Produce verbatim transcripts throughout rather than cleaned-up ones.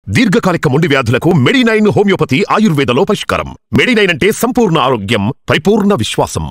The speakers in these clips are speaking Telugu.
దీర్ఘకాలిక మొండి వ్యాధులకు మెడినైన్ హోమియోపతి ఆయుర్వేదలో పరిష్కారం. మెడినైన్ అంటే సంపూర్ణ ఆరోగ్యం, పరిపూర్ణ విశ్వాసం.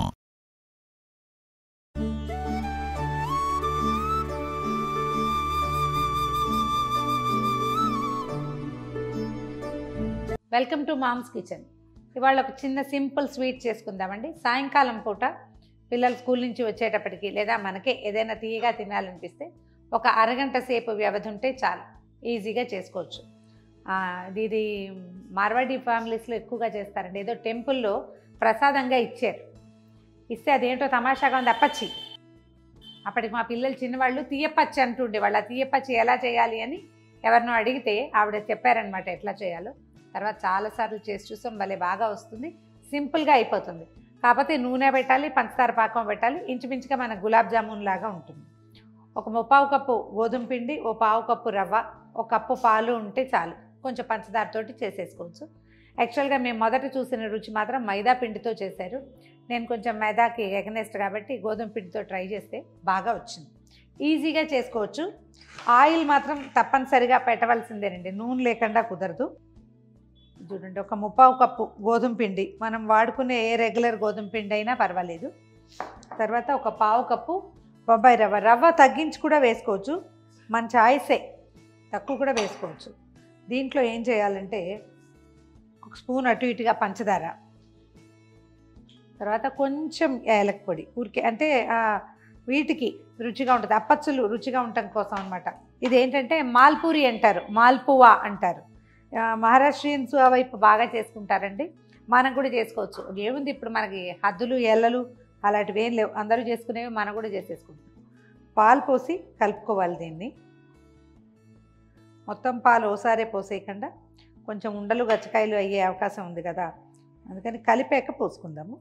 Welcome to mom's kitchen. ఇవాళ ఒక చిన్న సింపుల్ స్వీట్ చేసుకుందామండి. సాయంకాలం పూట పిల్లలు స్కూల్ నుంచి వచ్చేటప్పటికి లేదా మనకే ఏదైనా తీయగా తినాలనిపిస్తే ఒక అరగంట సేపు వ్యవధి ఉంటే చాలు, ఈజీగా చేసుకోవచ్చు. ఇది మార్వాడి ఫ్యామిలీస్లో ఎక్కువగా చేస్తారండి. ఏదో టెంపుల్లో ప్రసాదంగా ఇచ్చారు, ఇస్తే అదేంటో తమాషాగా ఉంది, అప్పచ్చి. అప్పటికి మా పిల్లలు చిన్నవాళ్ళు తీయపచ్చి అంటుండే వాళ్ళు. ఆ తీయపచ్చి ఎలా చేయాలి అని ఎవరినో అడిగితే ఆవిడ చెప్పారనమాట ఎట్లా చేయాలో. తర్వాత చాలాసార్లు చేసి చూసాం, భలే బాగా వస్తుంది, సింపుల్గా అయిపోతుంది. కాకపోతే నూనె పెట్టాలి, పంచదార పాకం పెట్టాలి, ఇంచుమించుగా మన గులాబ్ జామున్ లాగా ఉంటుంది. ఒక ముప్పావు కప్పు గోధుమ పిండి, ఓ పావు కప్పు రవ్వ, ఒక కప్పు పాలు ఉంటే చాలు. కొంచెం పంచదారతోటి చేసేసుకోవచ్చు. యాక్చువల్గా మేము మొదట చూసిన రుచి మాత్రం మైదా పిండితో చేశారు. నేను కొంచెం మైదాకి ఎగనెస్ట్ కాబట్టి గోధుమ పిండితో ట్రై చేస్తే బాగా వచ్చింది. ఈజీగా చేసుకోవచ్చు. ఆయిల్ మాత్రం తప్పనిసరిగా పెట్టవలసిందేనండి, నూనె లేకుండా కుదరదు. చూడండి, ఒక ముప్పావు కప్పు గోధుమ పిండి, మనం వాడుకునే ఏ రెగ్యులర్ గోధుమ పిండి అయినా పర్వాలేదు. తర్వాత ఒక పావు కప్పు బొంబాయి రవ్వ. రవ్వ తగ్గించి కూడా వేసుకోవచ్చు, మన చాయిసే, తక్కువ కూడా వేసుకోవచ్చు. దీంట్లో ఏం చేయాలంటే ఒక స్పూన్ అటు ఇటుగా పంచదార, తర్వాత కొంచెం యాలక్ పొడి, ఊరికే అంటే వీటికి రుచిగా ఉంటుంది, అప్పచ్చులు రుచిగా ఉండటం కోసం అనమాట. ఇది ఏంటంటే మాల్పూరి అంటారు, మాల్పువా అంటారు. మహారాష్ట్రియన్స్ ఆ వైపు బాగా చేసుకుంటారండి, మనం కూడా చేసుకోవచ్చు. ఏముంది, ఇప్పుడు మనకి హద్దులు ఎల్లలు అలాంటివి ఏం లేవు, అందరూ చేసుకునేవి మనం కూడా చేసేసుకుంటాం. పాలు పోసి కలుపుకోవాలి దీన్ని. మొత్తం పాలు ఓసారే పోసేయకుండా కొంచెం ఉండలు గచ్చకాయలు అయ్యే అవకాశం ఉంది కదా, అందుకని కలిపాక పోసుకుందాము.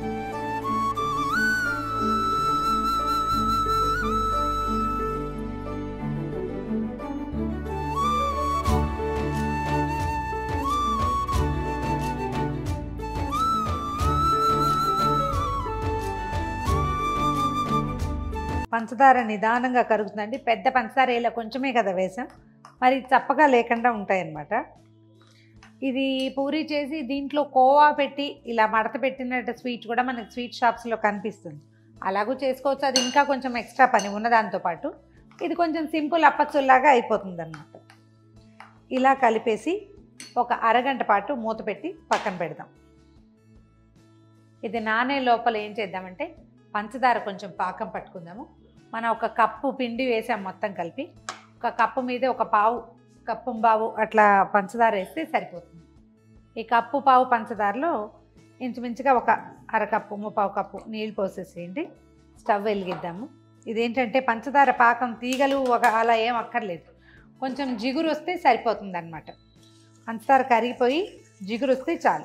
పంచదార నిదానంగా కరుగుతుందండి. పెద్ద పంచదార ఇలా కొంచెమే కదా వేసాం, మరి చప్పగా లేకుండా ఉంటాయన్నమాట. ఇది పూరీ చేసి దీంట్లో కోవా పెట్టి ఇలా మడత పెట్టినట్టు స్వీట్ కూడా మనకి స్వీట్ షాప్స్లో కనిపిస్తుంది, అలాగూ చేసుకోవచ్చు. అది ఇంకా కొంచెం ఎక్స్ట్రా పని ఉన్న దాంతోపాటు ఇది కొంచెం సింపుల్ అప్పచ్చుల్లాగా అయిపోతుంది అన్నమాట. ఇలా కలిపేసి ఒక అరగంట పాటు మూత పెట్టి పక్కన పెడదాం. ఇది నానే లోపల ఏం చేద్దామంటే పంచదార కొంచెం పాకం పట్టుకుందాము. మనం ఒక కప్పు పిండి వేసాం మొత్తం కలిపి, ఒక కప్పు మీద ఒక పావు కప్పు పావు అట్లా పంచదార వేస్తే సరిపోతుంది. ఈ కప్పు పావు పంచదారలో ఇంచుమించుగా ఒక అరకప్పు ముప్పావు కప్పు నీళ్ళు పోసేసేయండి. స్టవ్ వెలిగిద్దాము. ఇదేంటంటే పంచదార పాకం తీగలు ఒక అలా ఏం అక్కర్లేదు, కొంచెం జిగురు వస్తే సరిపోతుంది అన్నమాట. పంచదార కరిగిపోయి జిగురు వస్తే చాలు.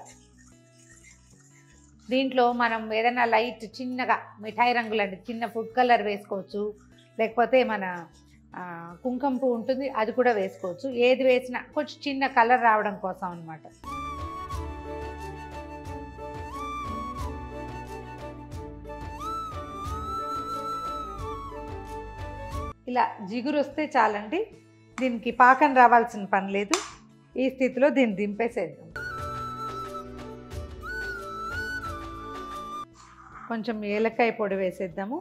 దీంట్లో మనం ఏదైనా లైట్ చిన్నగా మిఠాయి రంగులండి చిన్న ఫుడ్ కలర్ వేసుకోవచ్చు, లేకపోతే మన కుంకుమ పువ్వు ఉంటుంది అది కూడా వేసుకోవచ్చు. ఏది వేసినా కొంచెం చిన్న కలర్ రావడం కోసం అన్నమాట. ఇలా జిగురు వస్తే చాలండి, దీనికి పాకం రావాల్సిన పని లేదు. ఈ స్థితిలో దీన్ని దింపేసేద్దాం. కొంచెం ఏలక్కాయ పొడి వేసేద్దాము.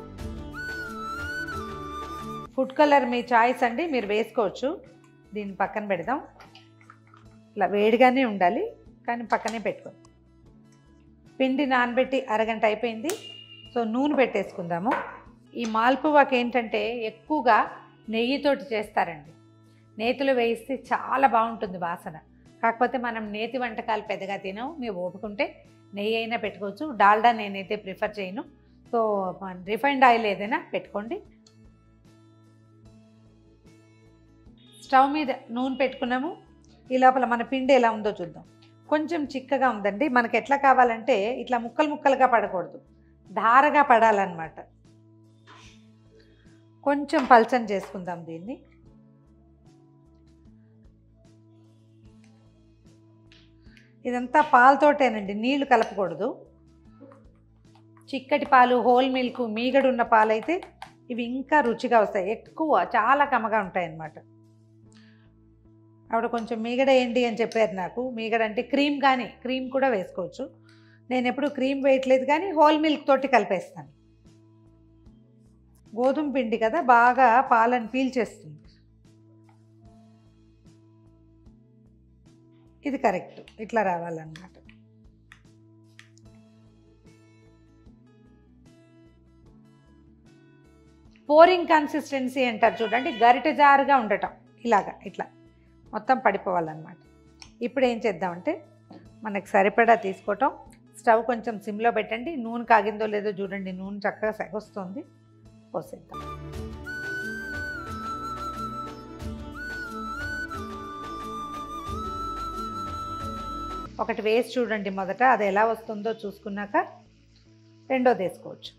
ఫుడ్ కలర్ మీ చాయిస్ అండి, మీరు వేసుకోవచ్చు. దీన్ని పక్కన పెడదాం. ఇట్లా వేడిగానే ఉండాలి కానీ పక్కనే పెట్టుకోండి. పిండి నానబెట్టి అరగంట అయిపోయింది. సో నూనె పెట్టేసుకుందాము. ఈ మాల్పువాకి ఏంటంటే ఎక్కువగా నెయ్యితోటి చేస్తారండి, నేతిలో వేయిస్తే చాలా బాగుంటుంది వాసన. కాకపోతే మనం నేతి వంటకాలు పెద్దగా తినాం, మీరు ఓపుకుంటే నెయ్యి అయినా పెట్టుకోవచ్చు. డాల్డా నేనైతే ప్రిఫర్ చేయను, సో రిఫైండ్ ఆయిల్ ఏదైనా పెట్టుకోండి. స్టవ్ మీద నూనె పెట్టుకున్నాము. ఈ లోపల మన పిండి ఎలా ఉందో చూద్దాం. కొంచెం చిక్కగా ఉందండి, మనకి ఎట్లా కావాలంటే ఇట్లా ముక్కలు ముక్కలుగా పడకూడదు, ధారగా పడాలన్నమాట. కొంచెం పల్చన చేసుకుందాం దీన్ని. ఇదంతా పాలతోటేనండి, నీళ్లు కలపకూడదు. చిక్కటి పాలు, హోల్ మిల్క్, మీగడున్న పాలు అయితే ఇవి ఇంకా రుచిగా వస్తాయి. ఎక్కువ చాలా కమ్మగా ఉంటాయి అన్నమాట. ఆవిడ కొంచెం మీగడ వేయండి అని చెప్పారు నాకు. మీగడ అంటే క్రీమ్ కానీ క్రీమ్ కూడా వేసుకోవచ్చు. నేను ఎప్పుడు క్రీమ్ వేయట్లేదు కానీ హోల్ మిల్క్ తోటి కలిపేస్తాను. గోధుమ పిండి కదా బాగా పాలను పీల్చేస్తుంది. ఇది కరెక్ట్, ఇట్లా రావాలన్నమాట. పోరింగ్ కన్సిస్టెన్సీ అంటారు చూడండి, గరిటె జారుగా ఉండటం, ఇలాగా ఇట్లా మొత్తం పడిపోవాలన్నమాట. ఇప్పుడు ఏం చేద్దామంటే మనకు సరిపడా తీసుకోవటం, స్టవ్ కొంచెం సిమ్లో పెట్టండి. నూనె కాగిందో లేదో చూడండి, నూనె చక్కగా సెగొస్తుంది. పోసేద్దాం. ఒకటి వేసి చూడండి మొదట, అది ఎలా వస్తుందో చూసుకున్నాక రెండోది వేసుకోవచ్చు.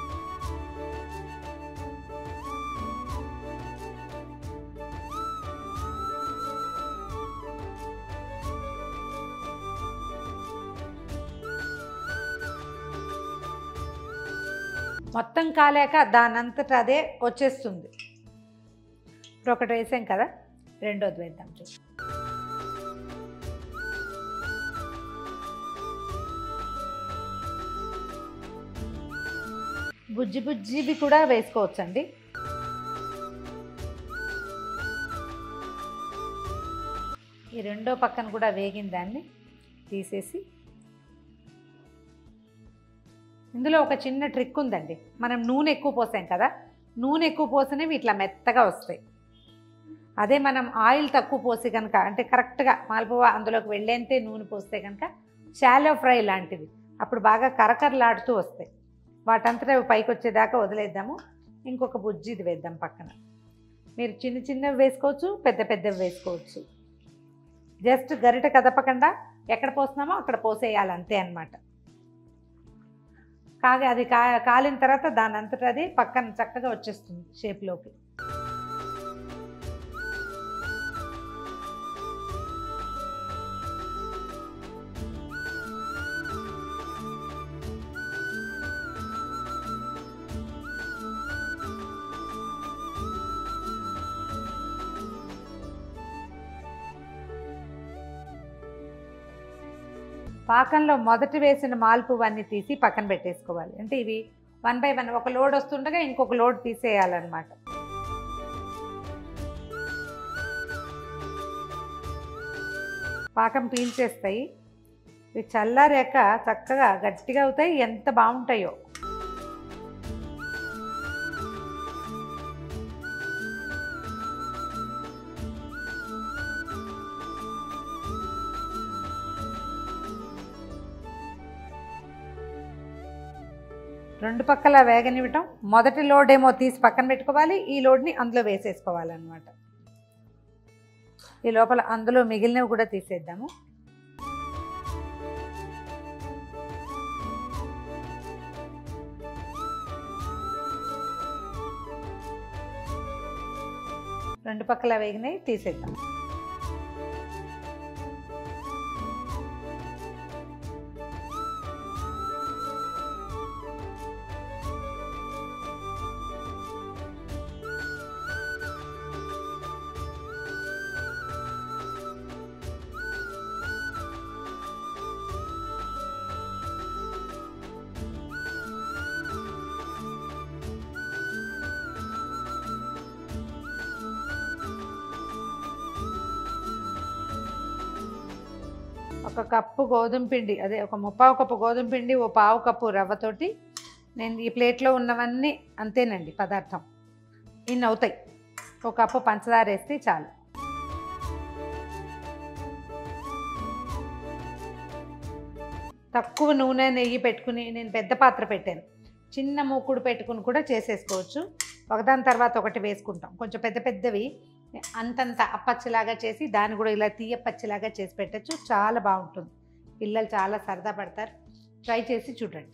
మొత్తం కాలేక దానంతట అదే వచ్చేస్తుంది. ఇప్పుడు ఒకటి వేసాం కదా, రెండోది వేద్దాం. చూసి బుజ్జి బుజ్జివి కూడా వేసుకోవచ్చండి. ఈ రెండో పక్కన కూడా వేగిన దాన్ని తీసేసి, ఇందులో ఒక చిన్న ట్రిక్ ఉందండి. మనం నూనె ఎక్కువ పోసాం కదా, నూనె ఎక్కువ పోసినవి ఇట్లా మెత్తగా వస్తాయి. అదే మనం ఆయిల్ తక్కువ పోసి కనుక, అంటే కరెక్ట్గా మాల్పువా అందులోకి వెళ్ళేంతే నూనె పోస్తే కనుక షాలో ఫ్రై లాంటివి అప్పుడు బాగా కరకరలాడుతూ వస్తాయి. వాటంతటా పైకి వచ్చేదాకా వదిలేద్దాము. ఇంకొక బుజ్జిది వేద్దాం పక్కన. మీరు చిన్న చిన్నవి వేసుకోవచ్చు, పెద్ద పెద్దవి వేసుకోవచ్చు. జస్ట్ గరిట కదపకుండా ఎక్కడ పోస్తున్నామో అక్కడ పోసేయాలి, అంతే అన్నమాట. కాగా అది కా కాలిన తర్వాత దాని అంతటా అది పక్కన చక్కగా వచ్చేస్తుంది షేప్లోకి. పాకంలో మొదటి వేసిన మాల్పువన్నీ తీసి పక్కన పెట్టేసుకోవాలి. అంటే ఇవి వన్ బై వన్, ఒక లోడ్ వస్తుండగా ఇంకొక లోడ్ తీసేయాలన్నమాట. పాకం పీల్చేస్తాయి. ఇవి చల్లారాక చక్కగా గట్టిగా అవుతాయి, ఎంత బాగుంటాయో. రెండు పక్కల వేగనివ్వటం. మొదటి లోడ్ ఏమో తీసి పక్కన పెట్టుకోవాలి, ఈ లోడ్ని అందులో వేసేసుకోవాలన్నమాట. ఈ లోపల అందులో మిగిలినవి కూడా తీసేద్దాము. రెండు పక్కల వేగినవి తీసేద్దాం. ఒక కప్పు గోధుమ పిండి, అదే ఒక ముప్పావు కప్పు గోధుమ పిండి, ఓ పావు కప్పు రవ్వతోటి నేను ఈ ప్లేట్లో ఉన్నవన్నీ అంతేనండి పదార్థం. ఇన్ని అవుతాయి. ఒక కప్పు పంచదార వేస్తే చాలు. తక్కువ నూనె నెయ్యి పెట్టుకుని, నేను పెద్ద పాత్ర పెట్టాను, చిన్న మూకుడు పెట్టుకుని కూడా చేసేసుకోవచ్చు. ఒకదాని తర్వాత ఒకటి వేసుకుంటాం. కొంచెం పెద్ద పెద్దవి అంతంత అప్పచ్చిలాగా చేసి దాన్ని కూడా ఇలా తీయపచ్చిలాగా చేసి పెట్టచ్చు. చాలా బాగుంటుంది. పిల్లలు చాలా సరదా పడతారు. ట్రై చేసి చూడండి.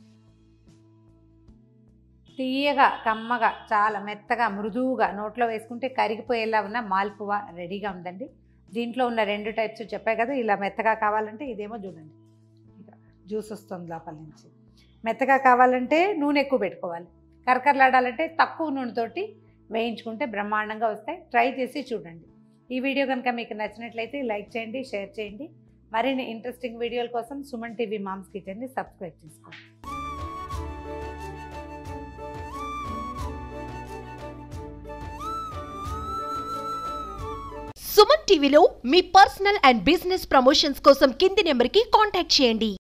తీయగా, కమ్మగా, చాలా మెత్తగా, మృదువుగా నోట్లో వేసుకుంటే కరిగిపోయేలా ఉన్న మాల్పువా రెడీగా ఉందండి. దీంట్లో ఉన్న రెండు టైప్స్ చెప్పాయి కదా, ఇలా మెత్తగా కావాలంటే ఇదేమో చూడండి జ్యూస్ వస్తుంది లోపల నుంచి. మెత్తగా కావాలంటే నూనె ఎక్కువ పెట్టుకోవాలి. కరకరలాడాలంటే తక్కువ నూనెతోటి వేయించుకుంటే బ్రహ్మాండంగా వస్తాయి. ట్రై చేసి చూడండి. ఈ వీడియో కనుక మీకు నచ్చినట్లయితే లైక్ చేయండి, షేర్ చేయండి. మరిన్ని ఇంట్రెస్టింగ్ వీడియోల కోసం సుమన్ టీవీ మామ్స్ కిచెన్ని సబ్స్క్రైబ్ చేసుకోండి. సుమన్ టీవీలో మీ పర్సనల్ అండ్ బిజినెస్ ప్రమోషన్స్ కోసం కింది నెంబర్కి కాంటాక్ట్ చేయండి.